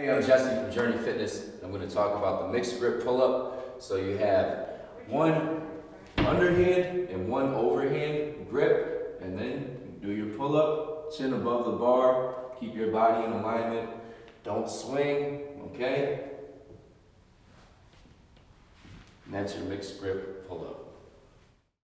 Hey, I'm Jesse from Journey Fitness. I'm going to talk about the mixed grip pull-up. So you have one underhand and one overhand grip, and then do your pull-up, chin above the bar, keep your body in alignment, don't swing, okay? And that's your mixed grip pull-up.